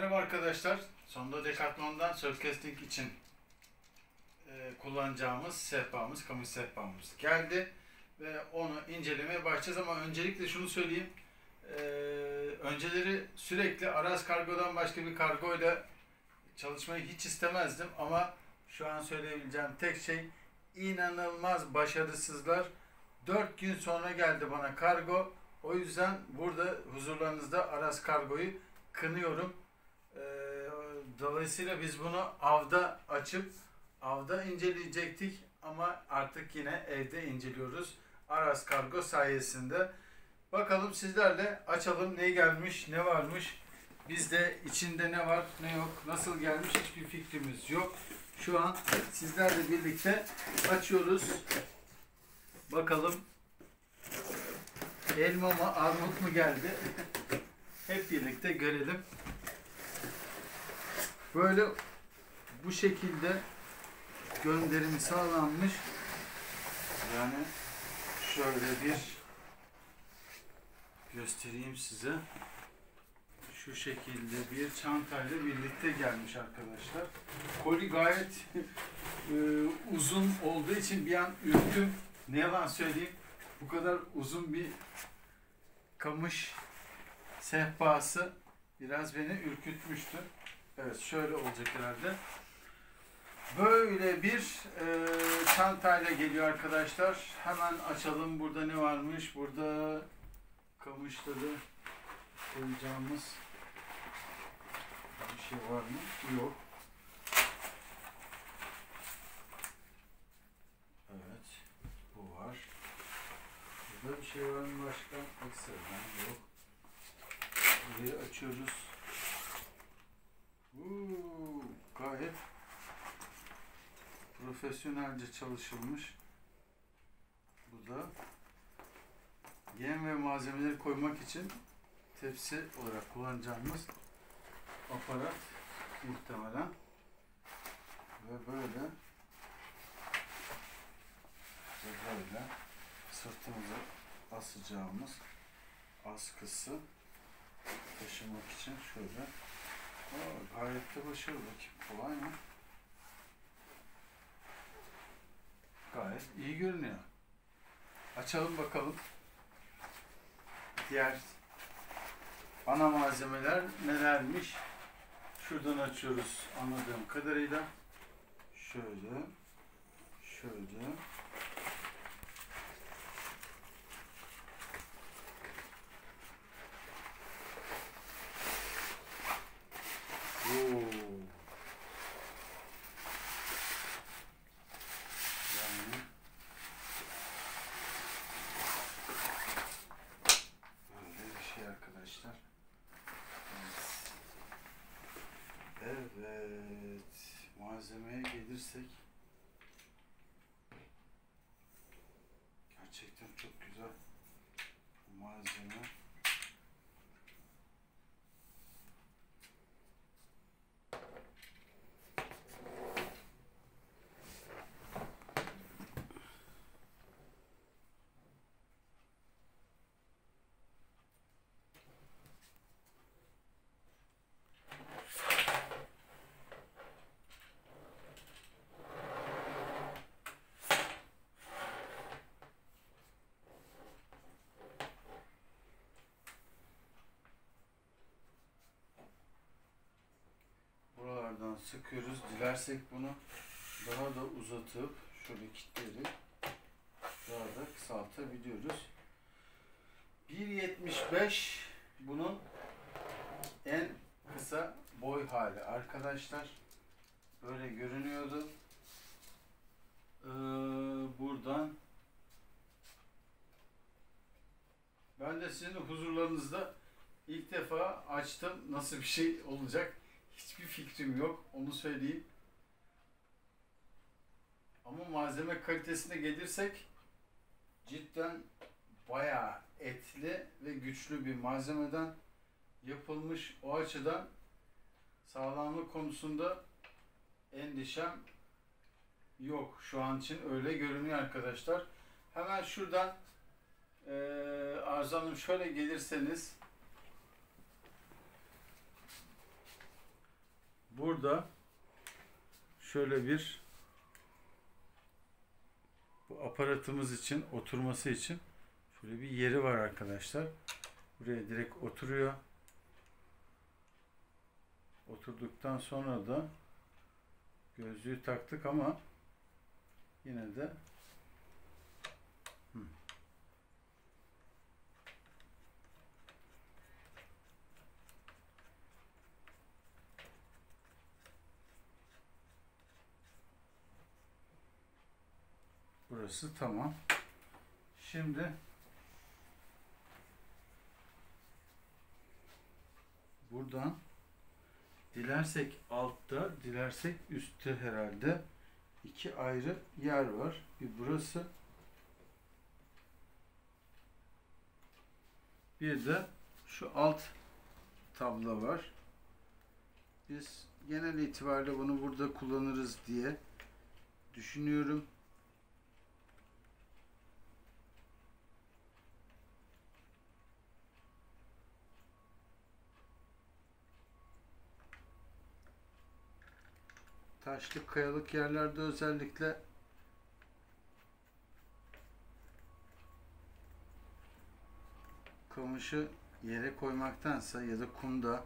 Merhaba arkadaşlar. Sonunda Decathlon'dan surfcasting için kullanacağımız sehpamız, kamış sehpamız geldi ve onu incelemeye başlayacağız ama öncelikle şunu söyleyeyim. Önceleri sürekli Aras Kargo'dan başka bir kargoyla çalışmayı hiç istemezdim ama şu an söyleyebileceğim tek şey inanılmaz başarısızlar. 4 gün sonra geldi bana kargo. O yüzden burada huzurlarınızda Aras Kargo'yu kınıyorum. Dolayısıyla biz bunu avda açıp avda inceleyecektik ama artık yine evde inceliyoruz Aras Kargo sayesinde. Bakalım sizlerle açalım, ne gelmiş, ne varmış. Bizde içinde ne var, ne yok, nasıl gelmiş hiçbir fikrimiz yok. Şu an sizlerle birlikte açıyoruz. Bakalım elma mı, armut mu geldi? Hep birlikte görelim. Böyle bu şekilde gönderimi sağlanmış. Yani şöyle bir göstereyim size. Şu şekilde bir çantayla birlikte gelmiş arkadaşlar. Koli gayet uzun olduğu için bir an ürktüm. Ne yalan söyleyeyim. Bu kadar uzun bir kamış sehpası biraz beni ürkütmüştü. Evet, şöyle olacak herhalde. Böyle bir çantayla geliyor arkadaşlar. Hemen açalım. Burada ne varmış? Burada kamışları koyacağımız bir şey var mı? Yok. Evet. Bu var. Burada bir şey var mı başka? Ekstradan yok. Burayı açıyoruz. Gayet profesyonelce çalışılmış. Bu da yem ve malzemeleri koymak için tepsi olarak kullanacağımız aparat muhtemelen. Ve böyle sırtımıza asacağımız askısı taşımak için şöyle. Gayet de başarılı. Kolay mı? Gayet iyi görünüyor. Açalım bakalım. Diğer ana malzemeler nelermiş? Şuradan açıyoruz anladığım kadarıyla. Şöyle. Şöyle. Evet, malzemeye gelirsek gerçekten çok güzel malzeme. Sıkıyoruz. Dilersek bunu daha da uzatıp şöyle kilitleri daha da kısaltabiliyoruz. 1.75 bunun en kısa boy hali arkadaşlar. Böyle görünüyordu. Buradan ben de sizin huzurlarınızda ilk defa açtım. Nasıl bir şey olacak? Hiçbir fikrim yok, onu söyleyeyim. Ama malzeme kalitesine gelirsek cidden bayağı etli ve güçlü bir malzemeden yapılmış. O açıdan sağlamlık konusunda endişem yok. Şu an için öyle görünüyor arkadaşlar. Hemen şuradan Arzu Hanım şöyle gelirseniz burada şöyle bir bu aparatımız için oturması için şöyle bir yeri var arkadaşlar. Buraya direkt oturuyor. Oturduktan sonra da gözlüğü taktık ama yine de burası tamam. Şimdi buradan dilersek altta, dilersek üstte herhalde iki ayrı yer var. Bir burası, bir de şu alt tablo var. Biz genel itibariyle bunu burada kullanırız diye düşünüyorum. Taşlık, kayalık yerlerde özellikle kamışı yere koymaktansa ya da kumda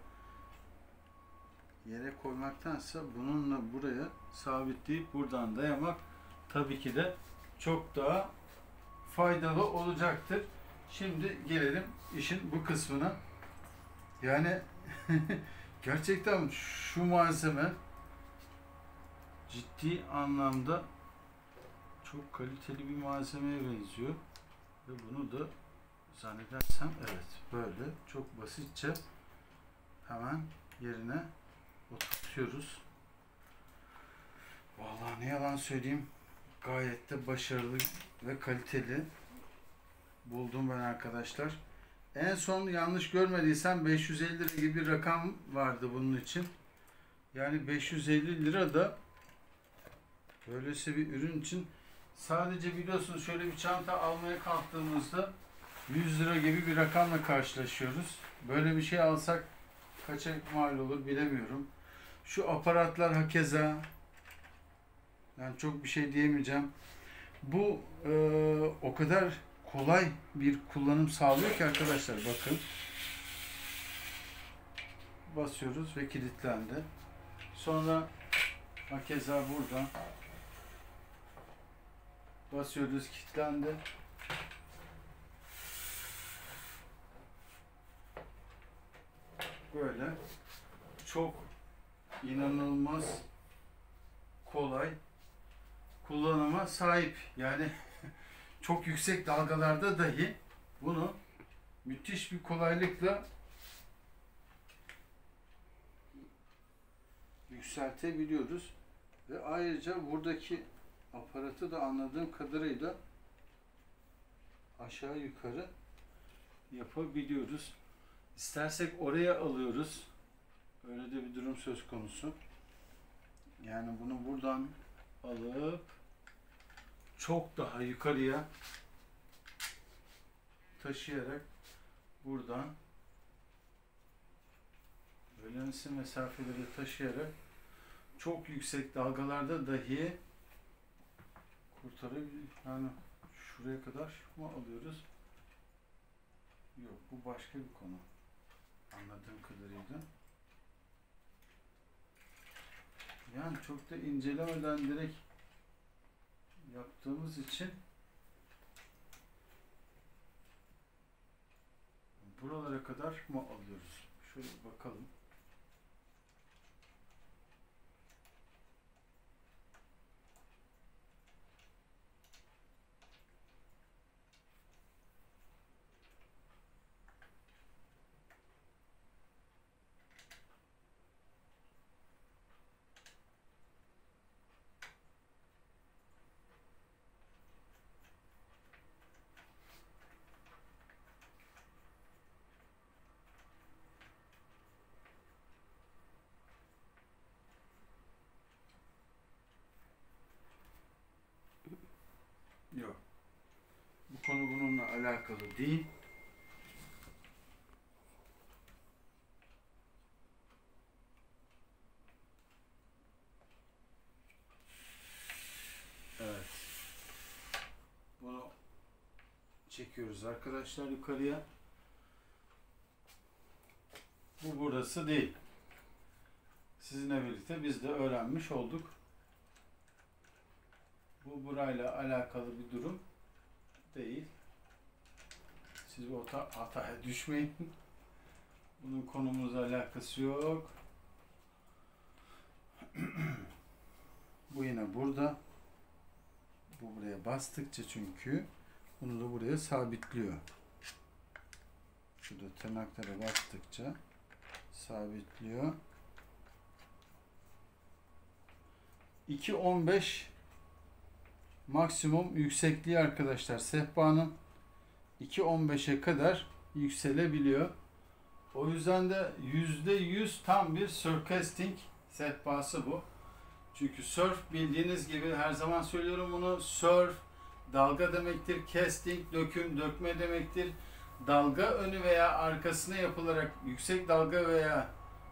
yere koymaktansa bununla buraya sabitleyip buradan dayamak tabii ki de çok daha faydalı olacaktır. Şimdi gelelim işin bu kısmına. Yani gerçekten şu malzeme ciddi anlamda çok kaliteli bir malzemeye benziyor. Ve bunu da zannedersem evet böyle çok basitçe hemen yerine oturtuyoruz. Vallahi ne yalan söyleyeyim, gayet de başarılı ve kaliteli buldum ben arkadaşlar. En son yanlış görmediysem 550 lira gibi bir rakam vardı bunun için. Yani 550 lira da böylesi bir ürün için, sadece biliyorsunuz şöyle bir çanta almaya kalktığımızda 100 lira gibi bir rakamla karşılaşıyoruz. Böyle bir şey alsak kaça mal olur bilemiyorum. Şu aparatlar hakeza, yani çok bir şey diyemeyeceğim. Bu o kadar kolay bir kullanım sağlıyor ki arkadaşlar, bakın. Basıyoruz ve kilitlendi. Sonra hakeza buradan basıyoruz, kilitlendi. Böyle çok inanılmaz kolay kullanıma sahip. Yani çok yüksek dalgalarda dahi bunu müthiş bir kolaylıkla yükseltebiliyoruz. Ve ayrıca buradaki aparatı da anladığım kadarıyla aşağı yukarı yapabiliyoruz. İstersek oraya alıyoruz. Öyle de bir durum söz konusu. Yani bunu buradan alıp çok daha yukarıya taşıyarak buradan böylesi mesafeleri taşıyarak çok yüksek dalgalarda dahi kurtarabilir. Yani şuraya kadar mı alıyoruz? Yok, bu başka bir konu. Anladığım kadarıyla. Yani çok da incelemeden direkt yaptığımız için buralara kadar mı alıyoruz? Şöyle bakalım. Yok. Bu konu bununla alakalı değil. çekiyoruz arkadaşlar yukarıya. Bu burası değil. Sizinle birlikte biz de öğrenmiş olduk. Bu burayla alakalı bir durum değil. Siz bu hataya düşmeyin. Bunun konumuzla alakası yok. Bu yine burada. Bu buraya bastıkça çünkü bunu da buraya sabitliyor. Şurada tırnaklara bastıkça sabitliyor. 2.15 maksimum yüksekliği arkadaşlar sehpanın 2.15'e kadar yükselebiliyor. O yüzden de %100 tam bir surfcasting sehpası bu. Çünkü surf bildiğiniz gibi her zaman söylüyorum bunu, surf dalga demektir, casting döküm, dökme demektir. Dalga önü veya arkasına yapılarak yüksek dalga veya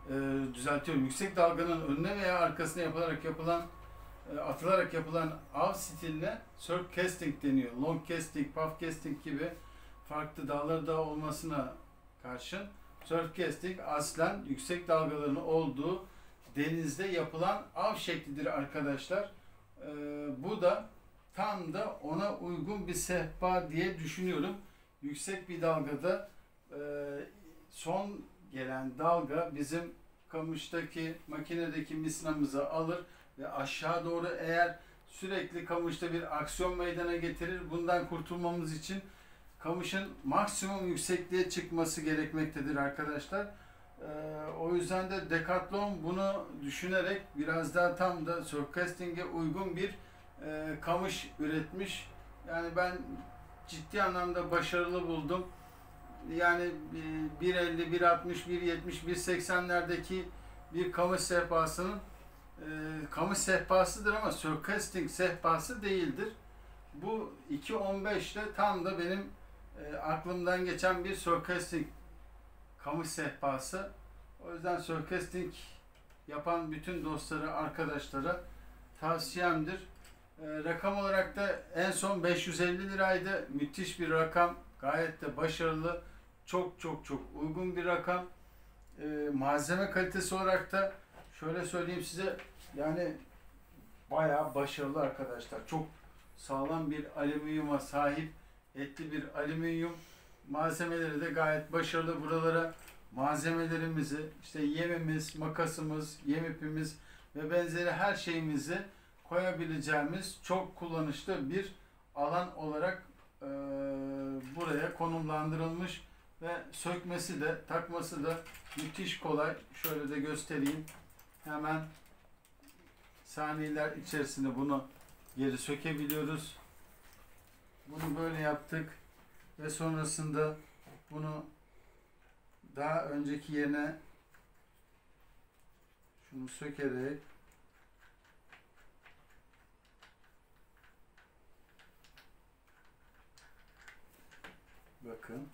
yüksek dalganın önüne veya arkasına atılarak yapılan av stiline surf casting deniyor. Long casting, puff casting gibi farklı dalları da olmasına karşın surf casting aslen yüksek dalgaların olduğu denizde yapılan av şeklidir arkadaşlar. Bu da tam da ona uygun bir sehpa diye düşünüyorum. Yüksek bir dalgada son gelen dalga bizim kamıştaki makinedeki misnamızı alır ve aşağı doğru eğer sürekli kamışta bir aksiyon meydana getirir. Bundan kurtulmamız için kamışın maksimum yüksekliğe çıkması gerekmektedir arkadaşlar. O yüzden de Decathlon bunu düşünerek biraz daha tam da surfcasting'e uygun bir kamış üretmiş. Yani ben ciddi anlamda başarılı buldum. Yani 1.50, 1.60, 1.70, 1.80'lerdeki bir kamış sehpasının kamış sehpasıdır ama surfcasting sehpası değildir. Bu 2.15 ile tam da benim aklımdan geçen bir surfcasting kamış sehpası. O yüzden surfcasting yapan bütün dostlara, arkadaşlara tavsiyemdir. Rakam olarak da en son 550 liraydı. Müthiş bir rakam. Gayet de başarılı. Çok uygun bir rakam. Malzeme kalitesi olarak da şöyle söyleyeyim size, yani bayağı başarılı arkadaşlar. Çok sağlam bir alüminyuma sahip, etli bir alüminyum. Malzemeleri de gayet başarılı. Buralara malzemelerimizi, işte yemimiz, makasımız, yem ipimiz ve benzeri her şeyimizi koyabileceğimiz çok kullanışlı bir alan olarak buraya konumlandırılmış ve sökmesi de takması da müthiş kolay. Şöyle de göstereyim. Hemen saniyeler içerisinde bunu geri sökebiliyoruz. Bunu böyle yaptık ve sonrasında bunu daha önceki yerine şunu sökerek bakın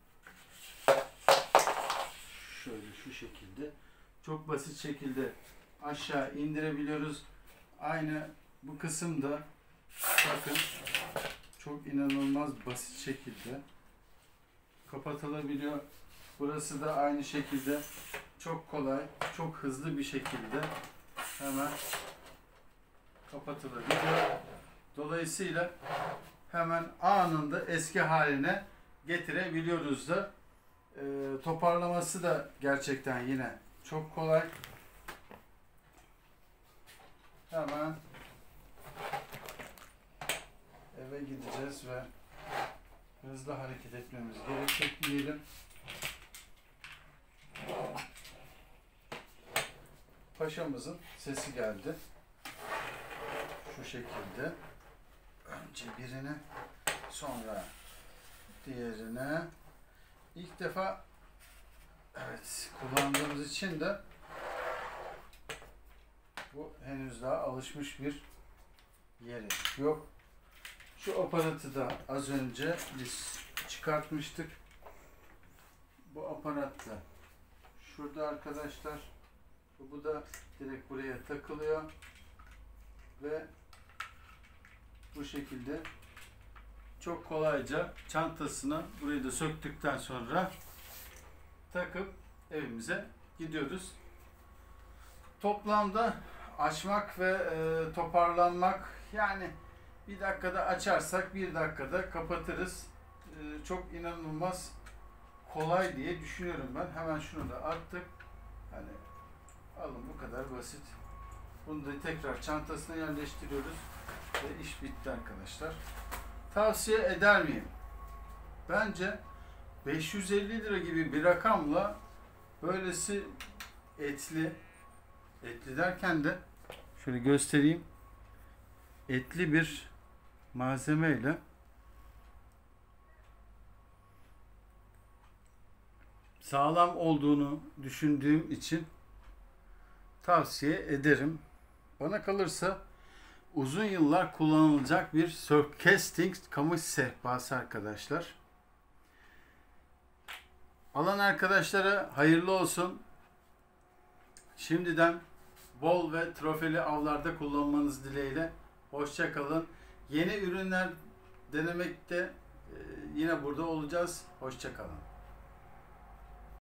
şöyle şu şekilde çok basit şekilde aşağı indirebiliyoruz. Aynı bu kısımda bakın çok inanılmaz basit şekilde kapatılabiliyor. Burası da aynı şekilde çok kolay, çok hızlı bir şekilde hemen kapatılabiliyor. Dolayısıyla hemen anında eski haline getirebiliyoruz da. Toparlaması da gerçekten yine çok kolay. Hemen eve gideceğiz ve hızlı hareket etmemiz gerekecek diyelim. Paşamızın sesi geldi. Şu şekilde. Önce birini, sonra diğerine. İlk defa evet kullandığımız için de bu henüz daha alışmış bir yeri yok. Şu aparatı da az önce biz çıkartmıştık. Bu aparat da şurada arkadaşlar. Bu da direkt buraya takılıyor ve bu şekilde çok kolayca çantasını burayı da söktükten sonra takıp evimize gidiyoruz. Toplamda açmak ve toparlanmak, yani bir dakikada açarsak bir dakikada kapatırız. Çok inanılmaz kolay diye düşünüyorum ben. Hemen şunu da attık. Hani alın, bu kadar basit. Bunu da tekrar çantasına yerleştiriyoruz ve iş bitti arkadaşlar. Tavsiye eder miyim? Bence 550 lira gibi bir rakamla böylesi etli derken de şöyle göstereyim, etli bir malzemeyle sağlam olduğunu düşündüğüm için tavsiye ederim. Bana kalırsa uzun yıllar kullanılacak bir Surfcasting kamış sehpası arkadaşlar. Alan arkadaşlara hayırlı olsun. Şimdiden bol ve trofeli avlarda kullanmanız dileğiyle. Hoşça kalın. Yeni ürünler denemekte yine burada olacağız. Hoşça kalın.